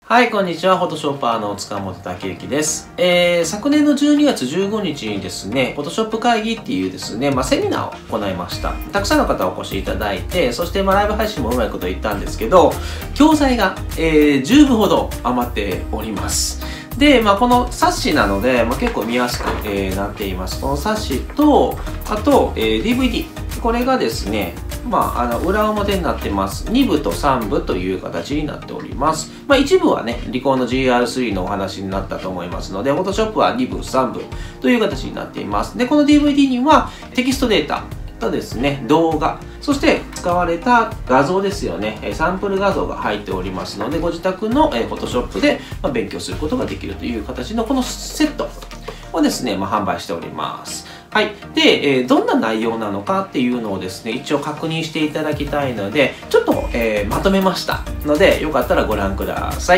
はい、こんにちは。フォトショッパーの塚本武之です。昨年の12月15日にですね、フォトショップ会議っていうですね、セミナーを行いました。たくさんの方お越しいただいて、そしてライブ配信もうまいこと言ったんですけど、教材が、10部ほど余っております。で、この冊子なので、結構見やすく、なっています。この冊子と、あと、DVD。これがですね、裏表になってます。2部と3部という形になっております。一部はね、リコーの GR3 のお話になったと思いますので、Photoshop は2部、3部という形になっています。で、この DVD にはテキストデータとですね、動画、そして使われた画像ですよね、サンプル画像が入っておりますので、ご自宅の Photoshop で勉強することができるという形のこのセットをですね、販売しております。はい。で、どんな内容なのかっていうのをですね、一応確認していただきたいので、ちょっと、まとめましたので、よかったらご覧ください。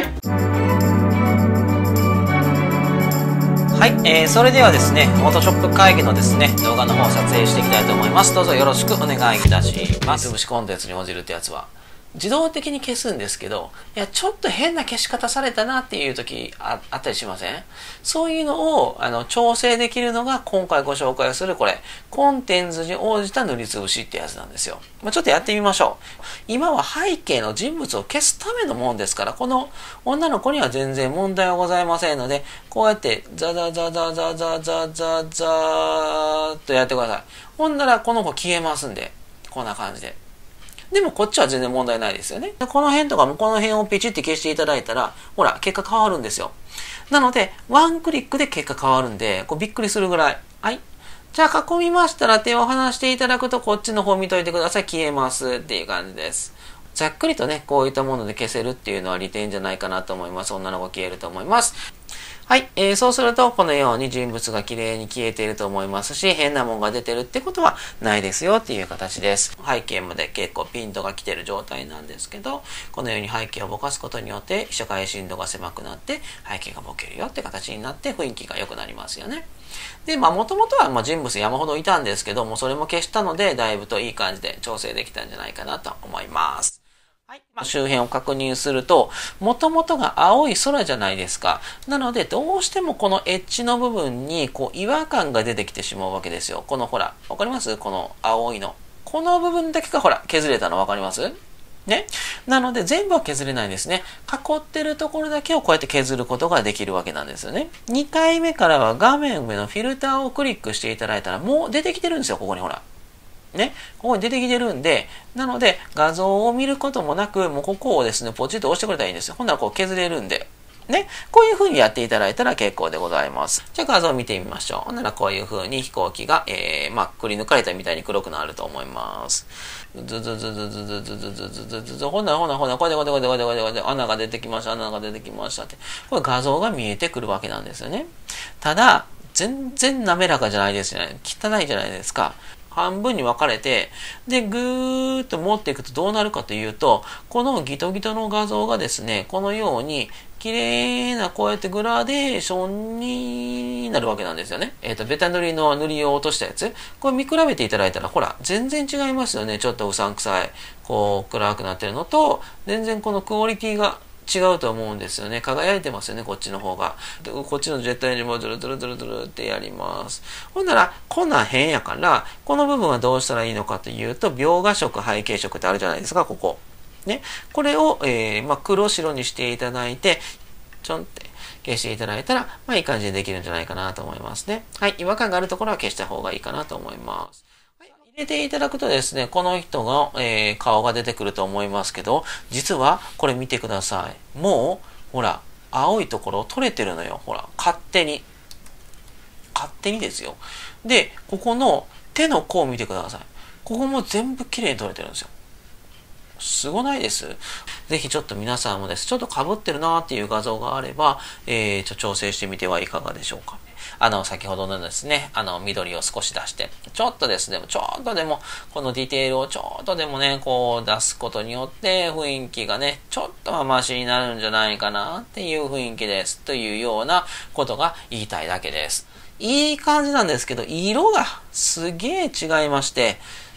はい。それではですね、Photoshop 会議のですね、動画の方を撮影していきたいと思います。どうぞよろしくお願いいたします。潰しコンテンツに応じるってやつは、自動的に消すんですけど、いや、ちょっと変な消し方されたなっていう時あったりしません？そういうのを調整できるのが今回ご紹介するこれ、コンテンツに応じた塗りつぶしってやつなんですよ。ちょっとやってみましょう。今は背景の人物を消すためのもんですから、この女の子には全然問題はございませんので、こうやってザザザザザザザザザーっとやってください。ほんならこの子消えますんで、こんな感じで。でもこっちは全然問題ないですよね。この辺とかもこの辺をピチって消していただいたら、ほら、結果変わるんですよ。なので、ワンクリックで結果変わるんで、びっくりするぐらい。はい。じゃあ囲みましたら手を離していただくとこっちの方見といてください。消えますっていう感じです。ざっくりとね、こういったもので消せるっていうのは利点じゃないかなと思います。女の子消えると思います。はい。そうすると、このように人物が綺麗に消えていると思いますし、変なもんが出てるってことはないですよっていう形です。背景まで結構ピントが来てる状態なんですけど、このように背景をぼかすことによって、被写界深度が狭くなって、背景がぼけるよって形になって雰囲気が良くなりますよね。で、もともとは人物山ほどいたんですけども、それも消したので、だいぶといい感じで調整できたんじゃないかなと思います。はい。周辺を確認すると、もともとが青い空じゃないですか。なので、どうしてもこのエッジの部分に、違和感が出てきてしまうわけですよ。このほら、わかります？この青いの。この部分だけがほら、削れたのわかります？ね。なので、全部は削れないんですね。囲ってるところだけをこうやって削ることができるわけなんですよね。2回目からは画面上のフィルターをクリックしていただいたら、もう出てきてるんですよ、ここにほら。ね、ここに出てきてるんで、なので画像を見ることもなく、もうここをですね、ポチッと押してくれたらいいんですよ。ほんならこう削れるんで。ね、こういう風にやっていただいたら結構でございます。じゃあ画像を見てみましょう。ほんならこういう風に飛行機が、くり抜かれたみたいに黒くなると思います。ずずずずずずずずずずずずほな、これで、穴が出てきましたって。これ画像が見えてくるわけなんですよね。ただ、全然滑らかじゃないですよね。汚いじゃないですか。半分に分かれて、で、ぐーっと持っていくとどうなるかというと、このギトギトの画像がですね、このように、綺麗なこうやってグラデーションになるわけなんですよね。ベタ塗りの塗りを落としたやつ。これ見比べていただいたら、ほら、全然違いますよね。ちょっとうさんくさい、暗くなってるのと、全然このクオリティが違うと思うんですよね。輝いてますよね、こっちの方が。こっちのジェットエンジンもズルズルズルズルってやります。ほんなら、こんなん変やから、この部分はどうしたらいいのかというと、描画色、背景色ってあるじゃないですか、ここ。ね。これを、黒白にしていただいて、ちょんって消していただいたら、いい感じでできるんじゃないかなと思いますね。はい。違和感があるところは消した方がいいかなと思います。入れていただくとですね、この人が、顔が出てくると思いますけど、実はこれ見てください。もう、ほら、青いところ取れてるのよ。ほら、勝手に。勝手にですよ。で、ここの手の甲を見てください。ここも全部綺麗に取れてるんですよ。すごないです。ぜひちょっと皆さんもです。ちょっと被ってるなーっていう画像があれば、調整してみてはいかがでしょうか。先ほどのですね、緑を少し出して、ちょっとですね、ちょっとでも、このディテールをちょっとでもね、出すことによって、雰囲気がね、ちょっとはマシになるんじゃないかなっていう雰囲気です。というようなことが言いたいだけです。いい感じなんですけど、色がすげえ違いまして、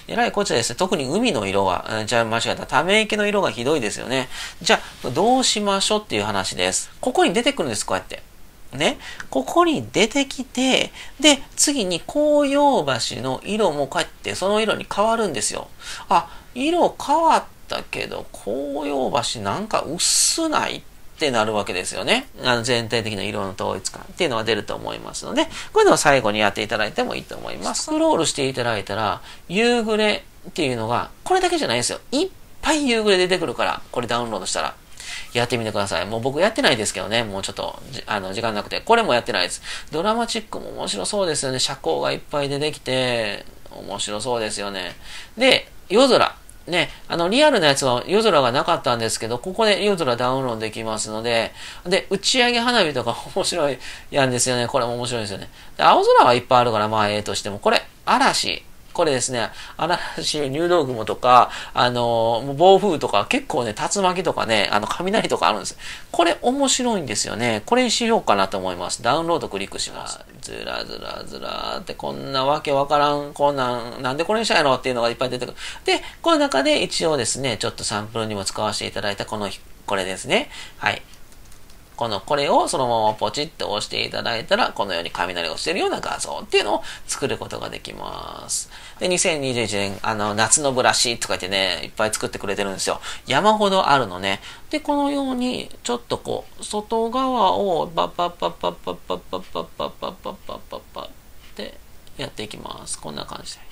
えらいこっちゃですね、特に海の色が、間違えた。ため池の色がひどいですよね。じゃあ、どうしましょうっていう話です。ここに出てくるんです、こうやって。ね。ここに出てきて、で、次に紅葉橋の色もこうやってその色に変わるんですよ。あ、色変わったけど、紅葉橋なんか薄ないってなるわけですよね。全体的な色の統一感っていうのが出ると思いますので、こういうのを最後にやっていただいてもいいと思います。スクロールしていただいたら、夕暮れっていうのが、これだけじゃないんですよ。いっぱい夕暮れ出てくるから、これダウンロードしたら。やってみてください。もう僕やってないですけどね。もうちょっと、時間なくて。これもやってないです。ドラマチックも面白そうですよね。車高がいっぱい出てきて、面白そうですよね。で、夜空。ね、リアルなやつは夜空がなかったんですけど、ここで夜空ダウンロードできますので、で、打ち上げ花火とか面白いやんですよね。これも面白いですよね。で、青空はいっぱいあるから、まあとしても、これ、嵐。これですね、嵐、入道雲とか、暴風とか、結構ね、竜巻とかね、雷とかあるんです。これ面白いんですよね。これにしようかなと思います。ダウンロードクリックします。ずらずらずらって、こんなわけわからん、なんでこれにしたんやろっていうのがいっぱい出てくる。で、この中で一応ですね、ちょっとサンプルにも使わせていただいたこれですね。はい。これをそのままポチッと押していただいたら、このように雷が落ちてるような画像っていうのを作ることができます。で、2021年、夏のブラシとか言ってね、いっぱい作ってくれてるんですよ。山ほどあるのね。で、このように、ちょっとこう、外側をバッパッパッパッパッパッパッパッパッパッパッパッパッパッってやっていきます。こんな感じで。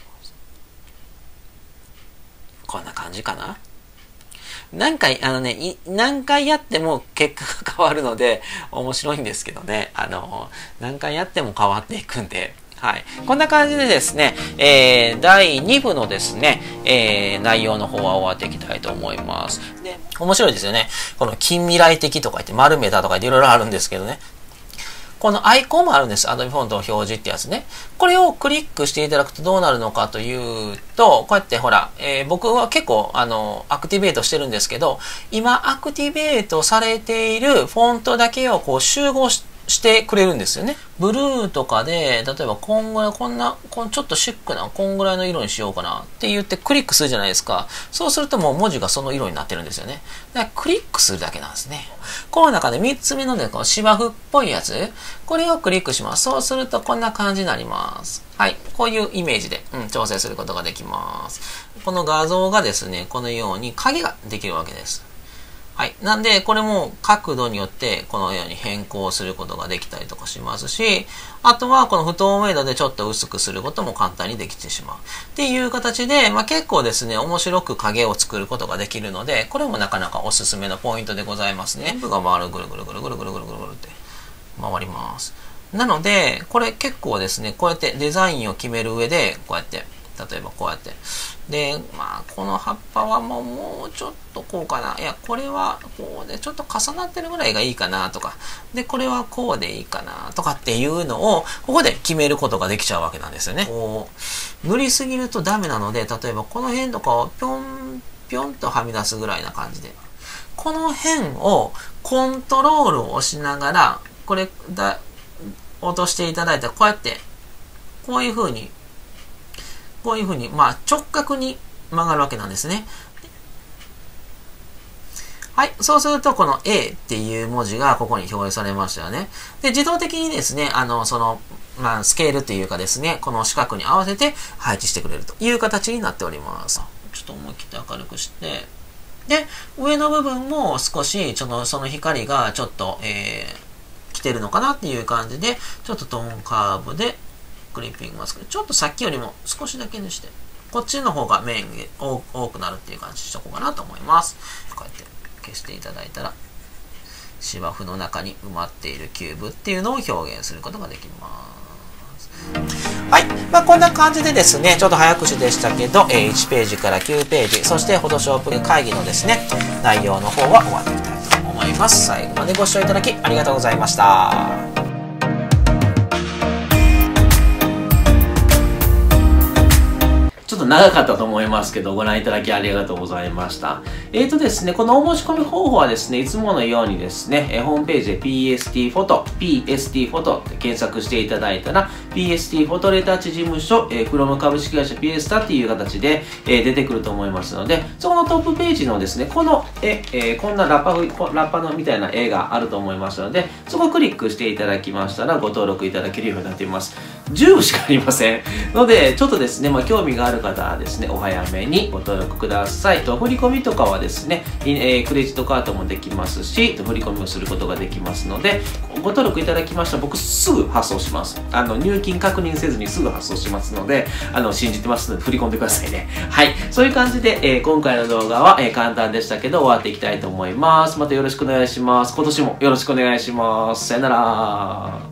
こんな感じかな。何回やっても結果が変わるので、面白いんですけどね。何回やっても変わっていくんで、はい。こんな感じでですね、第2部のですね、内容の方は終わっていきたいと思います。で、面白いですよね。この近未来的とか言って、丸メタとか言っていろいろあるんですけどね。このアイコンもあるんです。Adobe フォント表示ってやつね。これをクリックしていただくとどうなるのかというと、こうやってほら、僕は結構アクティベートしてるんですけど、今アクティベートされているフォントだけをこう集合してくれるんですよね。ブルーとかで、例えばこんぐらい、ちょっとシックな、こんぐらいの色にしようかなって言ってクリックするじゃないですか。そうするともう文字がその色になってるんですよね。だからクリックするだけなんですね。この中で3つ目のね、この芝生っぽいやつ、これをクリックします。そうするとこんな感じになります。はい。こういうイメージで、調整することができます。この画像がですね、このように影ができるわけです。はい。なんで、これも角度によってこのように変更することができたりとかしますし、あとはこの不透明度でちょっと薄くすることも簡単にできてしまう。っていう形で、結構ですね、面白く影を作ることができるので、これもなかなかおすすめのポイントでございますね。全部が回る、ぐるぐるぐるぐるぐるぐるぐるぐるって回ります。なので、これ結構ですね、こうやってデザインを決める上で、こうやって、例えばこうやって。で、この葉っぱはもうちょっとこうかな。いや、これはこうでちょっと重なってるぐらいがいいかなとか。で、これはこうでいいかなとかっていうのを、ここで決めることができちゃうわけなんですよね。こう、塗りすぎるとダメなので、例えばこの辺とかをぴょんぴょんとはみ出すぐらいな感じで。この辺をコントロールを押しながら、これ落としていただいたら、こうやって、こういう風に、直角に曲がるわけなんですね。はい。そうすると、この A っていう文字がここに表示されましたよね。で、自動的にですね、スケールっていうかですね、この四角に合わせて配置してくれるという形になっております。ちょっと思い切って明るくして、で、上の部分も少し、その光がちょっと、来てるのかなっていう感じで、ちょっとトーンカーブで、クリッピングマスクちょっとさっきよりも少しだけにして、こっちの方がメインで多くなるっていう感じにしとこうかなと思います。こうやって消していただいたら、芝生の中に埋まっているキューブっていうのを表現することができます。はい。こんな感じでですね、ちょっと早口でしたけど、1ページから9ページ、そして Photoshop 会議のですね、内容の方は終わっていきたいと思います。最後までご視聴いただきありがとうございました。ちょっと長かったと思いますけど、ご覧いただきありがとうございました。ですね、このお申し込み方法はですね、いつものようにですね、ホームページで PST フォトって検索していただいたら、PST フォトレタッチ事務所、フロム株式会社 PST っていう形で、出てくると思いますので、そこのトップページのですね、この絵、こんなラッパのみたいな絵があると思いますので、そこをクリックしていただきましたら、ご登録いただけるようになっています。10部しかありませんので、ちょっとですね、興味がある方はですね、お早めにご登録ください。振り込みとかはですね、クレジットカードもできますし、振り込みをすることができますので、ご登録いただきましたら僕すぐ発送します。入金確認せずにすぐ発送しますので、信じてますので振り込んでくださいね。はい。そういう感じで、今回の動画は、簡単でしたけど終わっていきたいと思います。またよろしくお願いします。今年もよろしくお願いします。さよなら。